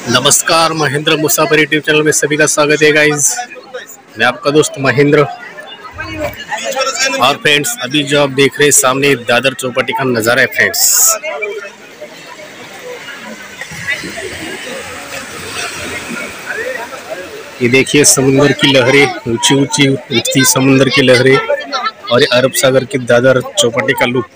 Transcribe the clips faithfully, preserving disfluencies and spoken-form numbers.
नमस्कार, महेंद्र मुसाफिर YouTube channel में सभी का स्वागत है गाइज। मैं आपका दोस्त महेंद्र। और फ्रेंड्स, अभी जो आप देख रहे हैं सामने दादर चौपाटी का नज़ारा है फ्रेंड्स। ये देखिए समुंदर की लहरें, ऊंची ऊंची उठती समुंदर की लहरें और अरब सागर की दादर चौपाटी का लुक।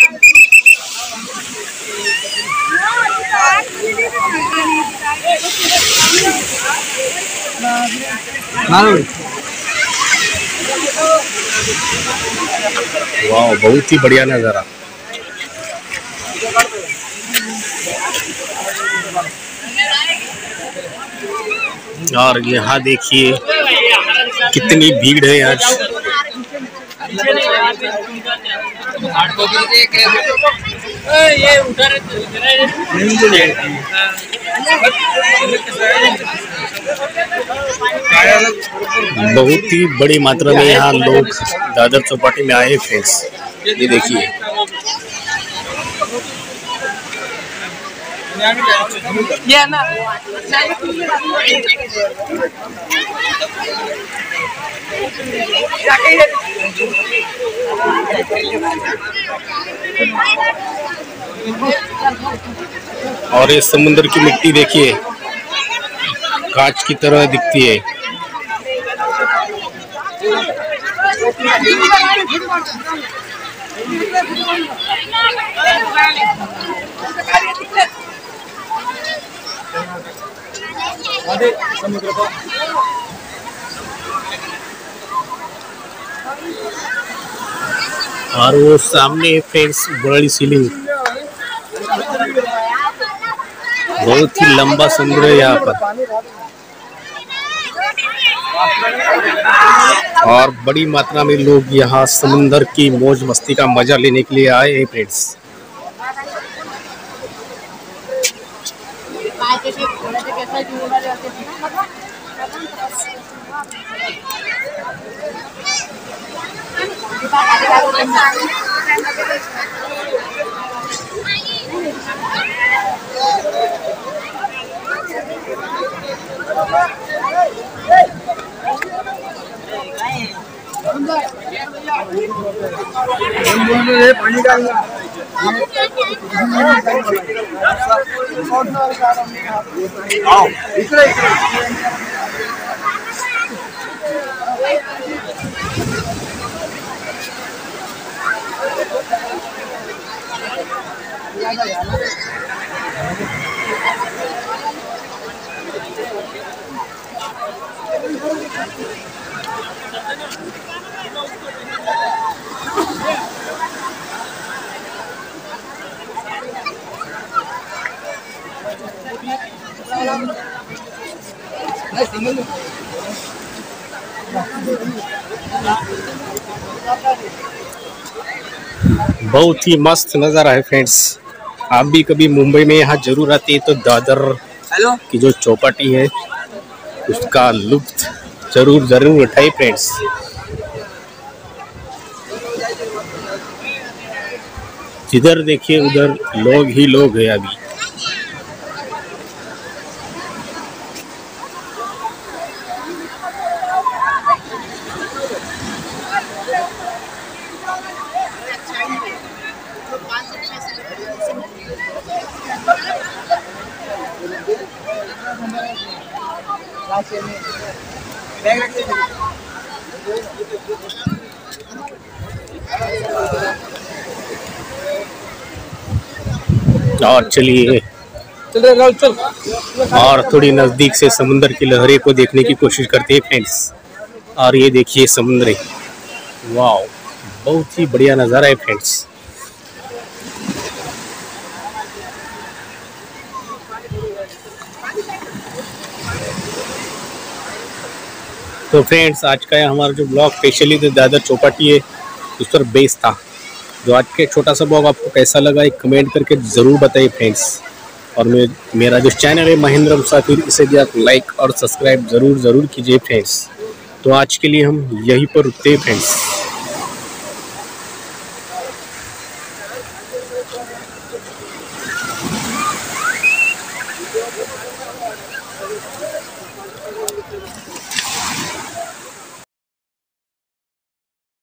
वाह, बहुत ही बढ़िया नज़ारा। और यहाँ देखिए कितनी भीड़ है आज। बहुत ही बड़ी मात्रा में यहाँ लोग दादर चौपाटी में आए फ्रेंड्स। ये देखिए ये ना और ये समुद्र की मिट्टी देखिए, कांच की तरह दिखती है। और वो सामने फ्रेंड्स बड़ी सीलिंग, बहुत ही लंबा समुद्र है यहाँ पर। और बड़ी मात्रा में लोग यहाँ समुंदर की मौज मस्ती का मजा लेने के लिए आए हैं फ्रेंड्स। पानी डालना बहुत ही मस्त नज़ारा है फ्रेंड्स। आप भी कभी मुंबई में यहाँ जरूर आते हैं तो दादर की जो चौपाटी है उसका लुत्फ जरूर जरूर उठाइए फ्रेंड्स। जिधर देखिए उधर लोग ही लोग हैं अभी। और चलिए और थोड़ी नज़दीक से समुंदर की लहरें को देखने की कोशिश करते हैं फ्रेंड्स। और ये देखिए समुद्र, वाह, बहुत ही बढ़िया नज़ारा है फ्रेंड्स। तो फ्रेंड्स, आज का हमारा जो ब्लॉग स्पेशली तो दादर चौपाटी है उस पर बेस था। जो आज के छोटा सा ब्लॉग आपको कैसा लगा एक कमेंट करके ज़रूर बताइए फ्रेंड्स। और मे, मेरा जो चैनल है महेंद्र मुसाफिर, इसे भी आप लाइक और सब्सक्राइब ज़रूर ज़रूर कीजिए फ्रेंड्स। तो आज के लिए हम यहीं पर रुकते हैं फ्रेंड्स।